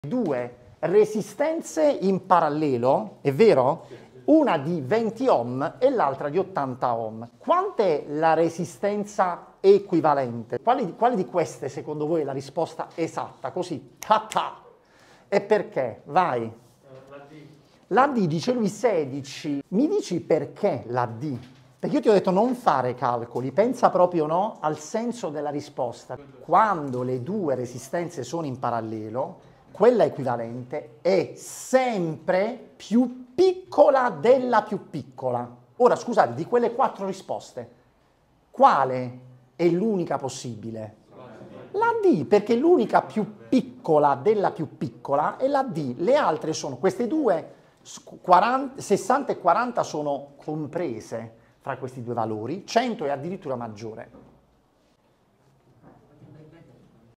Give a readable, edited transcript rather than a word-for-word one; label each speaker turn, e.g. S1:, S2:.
S1: Due resistenze in parallelo, è vero? Una di 20 ohm e l'altra di 80 ohm. Quant'è la resistenza equivalente? Quali di queste secondo voi è la risposta esatta? Così, ta. E perché? Vai. La D dice lui 16. Mi dici perché la D? Perché io ti ho detto non fare calcoli, pensa proprio no al senso della risposta. Quando le due resistenze sono in parallelo, quella equivalente è sempre più piccola della più piccola. Ora scusate, di quelle 4 risposte, quale è l'unica possibile? La D, perché l'unica più piccola della più piccola è la D. Le altre sono, queste due, 60 e 40 sono comprese fra questi due valori, 100 è addirittura maggiore.